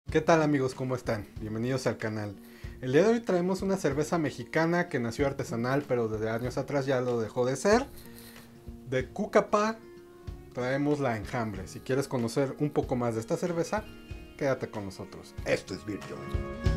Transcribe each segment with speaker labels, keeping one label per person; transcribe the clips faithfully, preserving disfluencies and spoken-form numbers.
Speaker 1: ¿Qué tal amigos? ¿Cómo están? Bienvenidos al canal. El día de hoy traemos una cerveza mexicana que nació artesanal pero desde años atrás ya lo dejó de ser. De Cucapá traemos la Enjambre. Si quieres conocer un poco más de esta cerveza, quédate con nosotros. Esto es Beer Journey.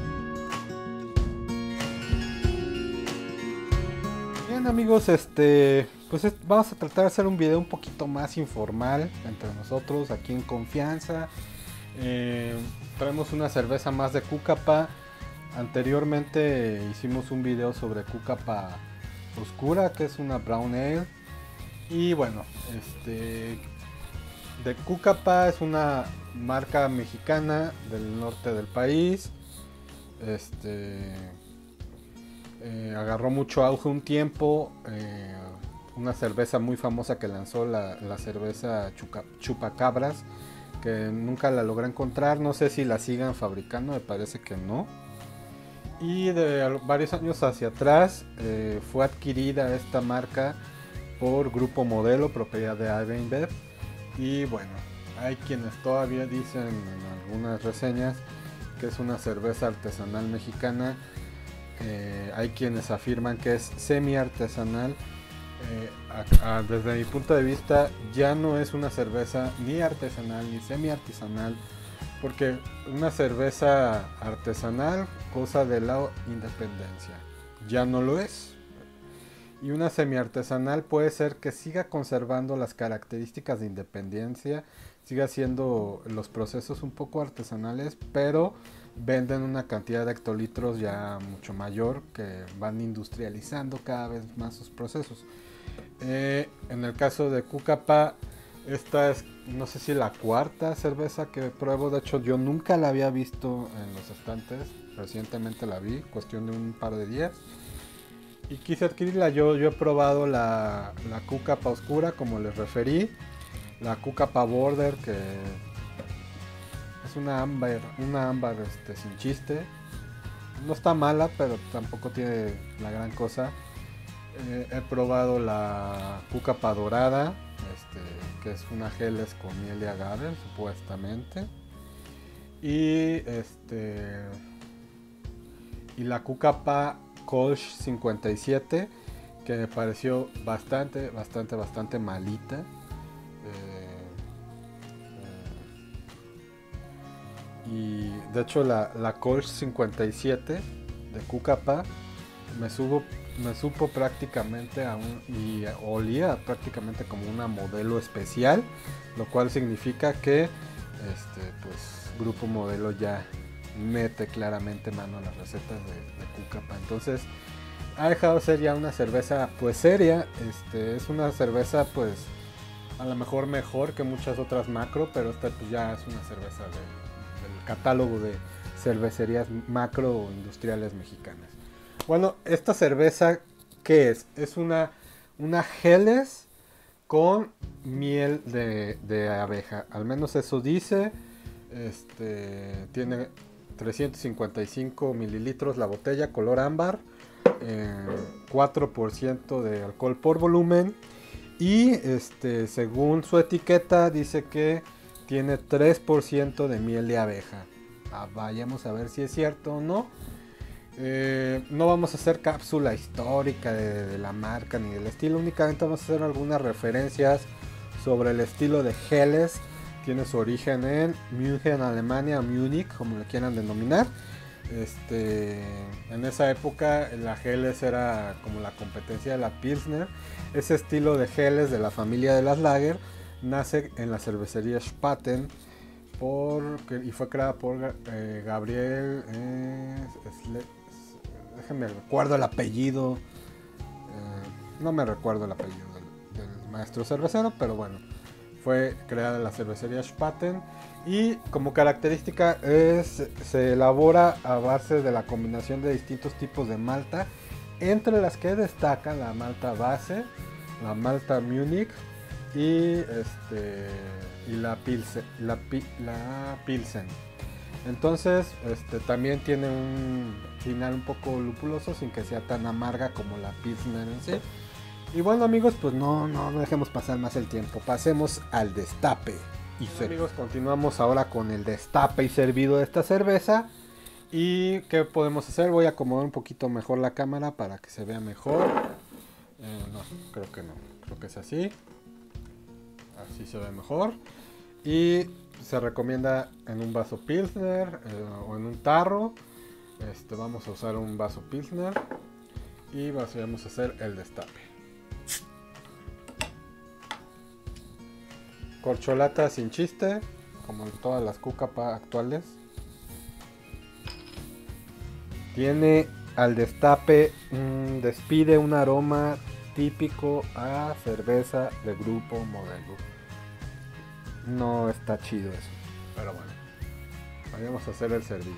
Speaker 1: Bien amigos, este, pues es- vamos a tratar de hacer un video un poquito más informal entre nosotros, aquí en confianza. Eh, traemos una cerveza más de Cucapá. Anteriormente hicimos un video sobre Cucapá Oscura, que es una Brown Ale. Y bueno, este de Cucapá es una marca mexicana del norte del país. Este eh, agarró mucho auge un tiempo. Eh, una cerveza muy famosa que lanzó la, la cerveza Chuca, Chupacabras, que nunca la logré encontrar. No sé si la sigan fabricando, me parece que no. Y de varios años hacia atrás eh, fue adquirida esta marca por Grupo Modelo, propiedad de Avenbev. Y bueno, hay quienes todavía dicen en algunas reseñas que es una cerveza artesanal mexicana. Eh, hay quienes afirman que es semi artesanal. Eh, a, a, desde mi punto de vista ya no es una cerveza ni artesanal ni semi artesanal, porque una cerveza artesanal goza de la independencia, ya no lo es. Y una semi artesanal puede ser que siga conservando las características de independencia, siga haciendo los procesos un poco artesanales, pero venden una cantidad de hectolitros ya mucho mayor, que van industrializando cada vez más sus procesos. Eh, en el caso de Cucapá, esta es, no sé si la cuarta cerveza que pruebo. De hecho, yo nunca la había visto en los estantes. Recientemente la vi, cuestión de un par de días. Y quise adquirirla. Yo, yo he probado la, la Cucapá Oscura, como les referí. La Cucapá Border, que es una ámbar, una ámbar este, sin chiste. No está mala, pero tampoco tiene la gran cosa. Eh, he probado la Cucapá Dorada, este, que es una geles con miel de agave, supuestamente. Y este y la Cucapá Kolsch cincuenta y siete, que me pareció bastante, bastante, bastante malita. Eh, eh, y de hecho la, la Kolsch cincuenta y siete de Cucapá me subo me supo prácticamente a un, y olía prácticamente como una modelo especial, lo cual significa que este pues Grupo Modelo ya mete claramente mano a las recetas de, de Cucapá. Entonces ha dejado de ser ya una cerveza pues seria. Este es una cerveza pues a lo mejor mejor que muchas otras macro, pero esta pues ya es una cerveza de, del catálogo de cervecerías macro o industriales mexicanas. Bueno, esta cerveza, ¿qué es? Es una, una Helles con miel de, de abeja. Al menos eso dice. Este, tiene trescientos cincuenta y cinco mililitros la botella, color ámbar. Eh, cuatro por ciento de alcohol por volumen. Y este, según su etiqueta, dice que tiene tres por ciento de miel de abeja. Ah, vayamos a ver si es cierto o no. Eh, no vamos a hacer cápsula histórica de, de la marca ni del estilo, únicamente vamos a hacer algunas referencias sobre el estilo de Helles. Tiene su origen en München, Alemania, o Múnich, como le quieran denominar. Este, en esa época la Helles era como la competencia de la Pilsner. Ese estilo de Helles de la familia de las Lager nace en la cervecería Spaten por, y fue creada por eh, Gabriel eh, Sle, déjenme recuerdo el apellido. Eh, no me recuerdo el apellido del, del maestro cervecero, pero bueno, fue creada la cervecería Spaten. Y como característica es, se elabora a base de la combinación de distintos tipos de malta, entre las que destaca la malta base, la malta Múnich y, este, y la, Pilsen, la, la Pilsen. Entonces este, también tiene un final un poco lupuloso sin que sea tan amarga como la Pilsner en sí. Y bueno amigos, pues no, no dejemos pasar más el tiempo, pasemos al destape y servido. Amigos, continuamos ahora con el destape y servido de esta cerveza. ¿Y qué podemos hacer? Voy a acomodar un poquito mejor la cámara para que se vea mejor. Eh, no, creo que no. Creo que es así. Así se ve mejor. Y se recomienda en un vaso Pilsner eh, o en un tarro. Este, vamos a usar un vaso Pilsner. Y vamos a hacer el destape. Corcholata sin chiste, como en todas las Cucapa actuales. Tiene al destape, mmm, despide un aroma típico a cerveza de Grupo Modelo. No está chido eso, pero bueno, vayamos a hacer el servido.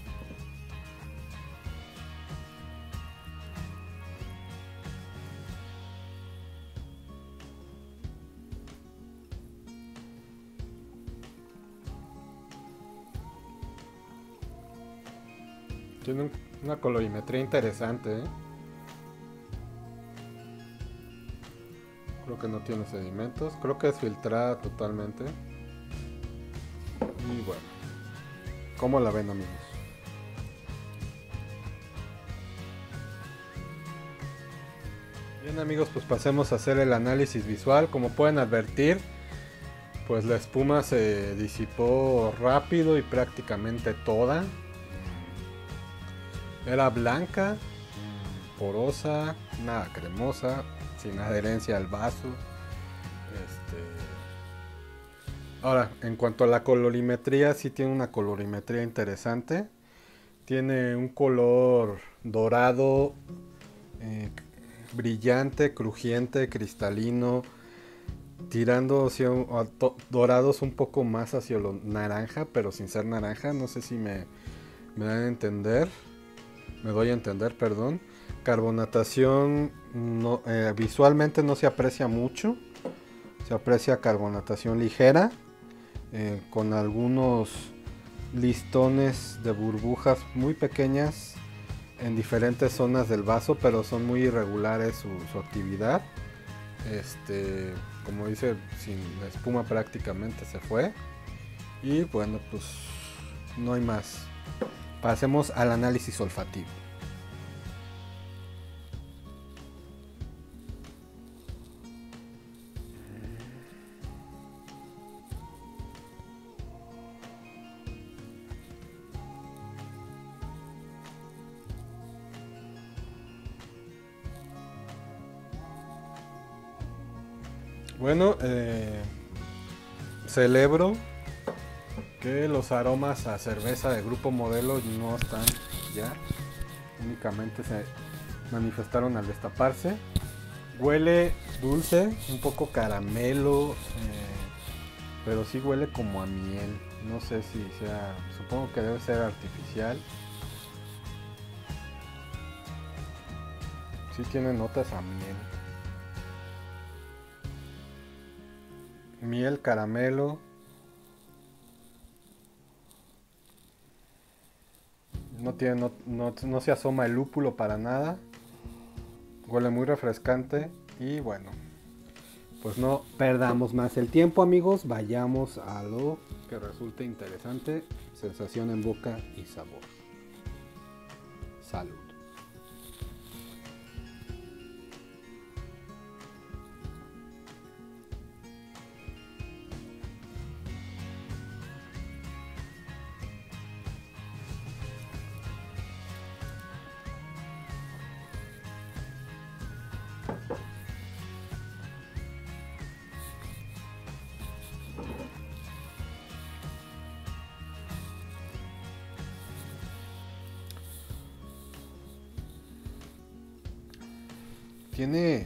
Speaker 1: Tiene un, una colorimetría interesante, ¿eh? Creo que no tiene sedimentos. Creo que es filtrada totalmente. Y bueno, ¿cómo la ven, amigos? Bien, amigos, pues pasemos a hacer el análisis visual. Como pueden advertir, pues la espuma se disipó rápido y prácticamente toda. Era blanca, porosa, nada cremosa, sin adherencia al vaso. Este... Ahora, en cuanto a la colorimetría, sí tiene una colorimetría interesante. Tiene un color dorado, eh, brillante, crujiente, cristalino, tirando hacia un, a to, dorados un poco más hacia lo naranja, pero sin ser naranja. No sé si me, me dan a entender. Me doy a entender, perdón. Carbonatación no, eh, visualmente no se aprecia mucho. Se aprecia carbonatación ligera, eh, con algunos listones de burbujas muy pequeñas en diferentes zonas del vaso, pero son muy irregulares su, su actividad. Este, como dice, sin la espuma prácticamente se fue. Y bueno, pues no hay más. Pasemos al análisis olfativo. Bueno, eh, celebro que los aromas a cerveza de Grupo Modelo no están ya, únicamente se manifestaron al destaparse. Huele dulce, un poco caramelo, eh, pero sí huele como a miel. No sé si sea, supongo que debe ser artificial. Sí tiene notas a miel. Miel, caramelo. No, tiene, no, no, no se asoma el lúpulo para nada. Huele muy refrescante. Y bueno, pues no perdamos más el tiempo, amigos. Vayamos a lo que resulte interesante. Sensación en boca y sabor. Salud. Tiene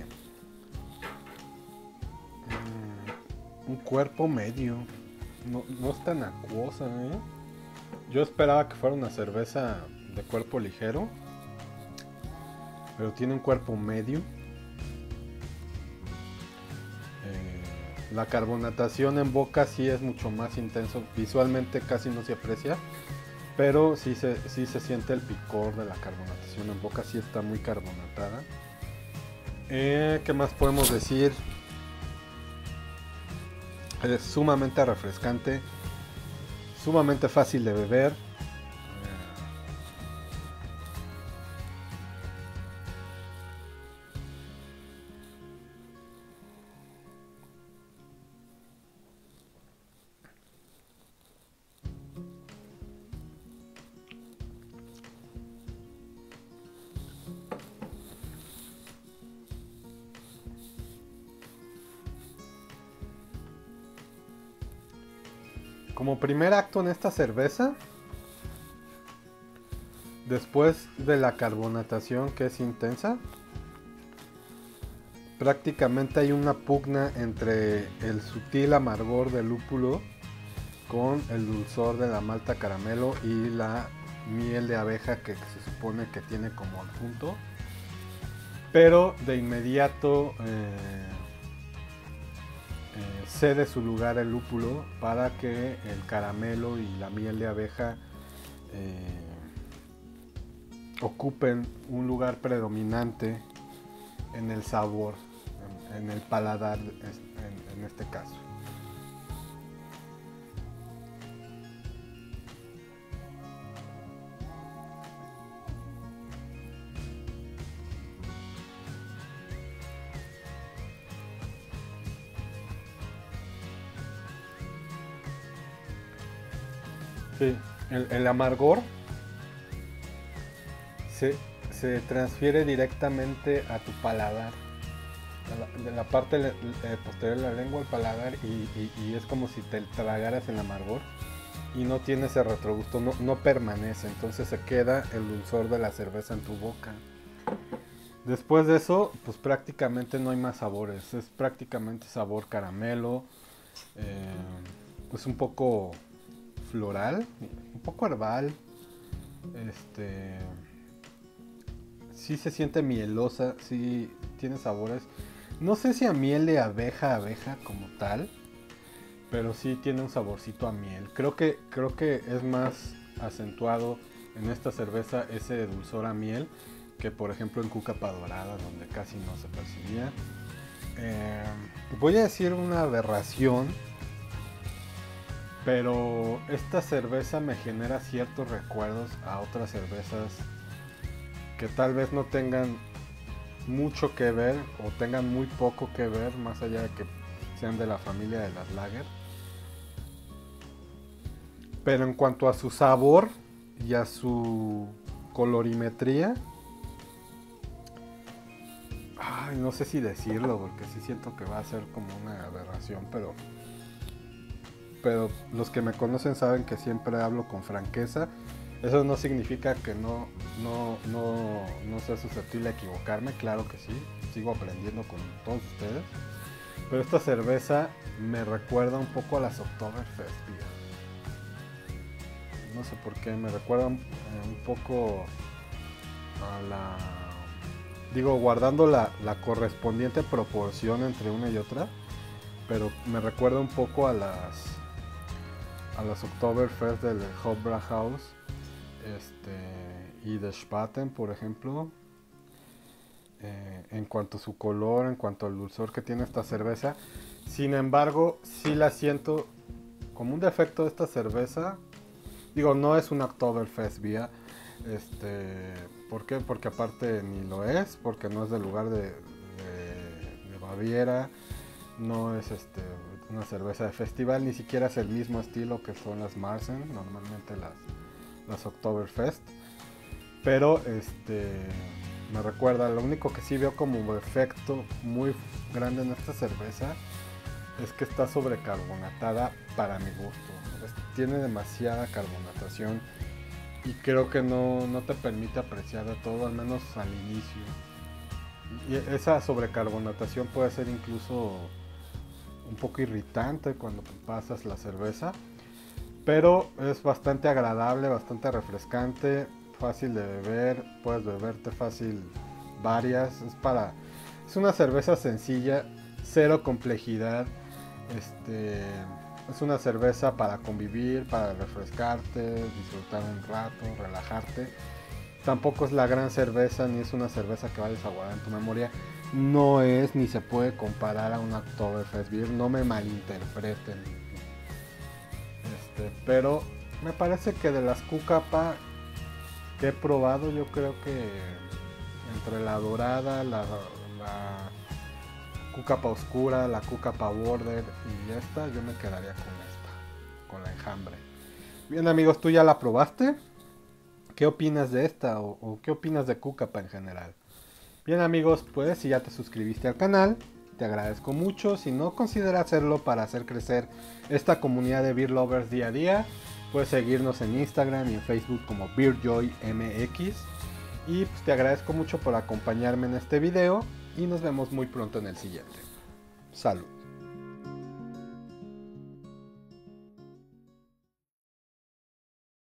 Speaker 1: um, un cuerpo medio. No, no es tan acuosa, ¿eh? Yo esperaba que fuera una cerveza de cuerpo ligero, pero tiene un cuerpo medio. Eh, la carbonatación en boca sí es mucho más intenso. Visualmente casi no se aprecia, pero sí se, sí se siente el picor de la carbonatación en boca. Sí está muy carbonatada. Eh, ¿Qué más podemos decir? Es sumamente refrescante, sumamente fácil de beber. Como primer acto en esta cerveza, después de la carbonatación que es intensa, prácticamente hay una pugna entre el sutil amargor del lúpulo con el dulzor de la malta caramelo y la miel de abeja que se supone que tiene como adjunto. Pero de inmediato eh, eh, cede su lugar el lúpulo para que el caramelo y la miel de abeja eh, ocupen un lugar predominante en el sabor, en, en el paladar en, en este caso. Sí, el, el amargor se, se transfiere directamente a tu paladar, a la, de la parte eh, posterior de la lengua al paladar y, y, y es como si te tragaras el amargor y no tiene ese retrogusto, no, no permanece, entonces se queda el dulzor de la cerveza en tu boca. Después de eso, pues prácticamente no hay más sabores, es prácticamente sabor caramelo, eh, pues un poco floral, un poco herbal, este, sí se siente mielosa, sí tiene sabores, no sé si a miel de abeja, abeja como tal, pero sí tiene un saborcito a miel, creo que, creo que es más acentuado en esta cerveza ese dulzor a miel, que por ejemplo en Cúcapa Dorada, donde casi no se percibía. Eh, voy a decir una aberración, pero esta cerveza me genera ciertos recuerdos a otras cervezas que tal vez no tengan mucho que ver o tengan muy poco que ver, más allá de que sean de la familia de las lager. Pero en cuanto a su sabor y a su colorimetría, ay, no sé si decirlo porque sí siento que va a ser como una aberración, pero pero los que me conocen saben que siempre hablo con franqueza. Eso no significa que no, no, no, no sea susceptible a equivocarme, claro que sí, sigo aprendiendo con todos ustedes. Pero esta cerveza me recuerda un poco a las Oktoberfest, no sé por qué, me recuerda un, eh, un poco a la... Digo, guardando la, la correspondiente proporción entre una y otra, pero me recuerda un poco a las a las Oktoberfest del Hofbrauhaus este, y de Spaten, por ejemplo, eh, en cuanto a su color, en cuanto al dulzor que tiene esta cerveza. Sin embargo, sí la siento como un defecto de esta cerveza. Digo, no es una Oktoberfest Bier, este, ¿por qué? Porque aparte ni lo es, porque no es del lugar de, de, de Baviera, no es este una cerveza de festival, ni siquiera es el mismo estilo que son las Marzen, normalmente las, las Oktoberfest, pero este me recuerda, lo único que sí veo como efecto muy grande en esta cerveza es que está sobrecarbonatada para mi gusto, es, tiene demasiada carbonatación y creo que no, no te permite apreciar de todo, al menos al inicio, y esa sobrecarbonatación puede ser incluso un poco irritante cuando pasas la cerveza, pero es bastante agradable, bastante refrescante, fácil de beber, puedes beberte fácil varias, es para es una cerveza sencilla, cero complejidad, este es una cerveza para convivir, para refrescarte, disfrutar un rato, relajarte. Tampoco es la gran cerveza ni es una cerveza que vayas a guardar en tu memoria, no es ni se puede comparar a un Oktoberfest Beer, no me malinterpreten. Este, pero me parece que de las Q-Capa que he probado, yo creo que entre la dorada, la, la Q-Capa oscura, la Q-Capa border y esta, yo me quedaría con esta, con la enjambre. Bien amigos, ¿tú ya la probaste? ¿Qué opinas de esta o, o qué opinas de Q-Capa en general? Bien amigos, pues si ya te suscribiste al canal, te agradezco mucho. Si no, considera hacerlo para hacer crecer esta comunidad de beer lovers día a día. Puedes seguirnos en Instagram y en Facebook como BeerJoyMX. Y pues te agradezco mucho por acompañarme en este video y nos vemos muy pronto en el siguiente. Salud.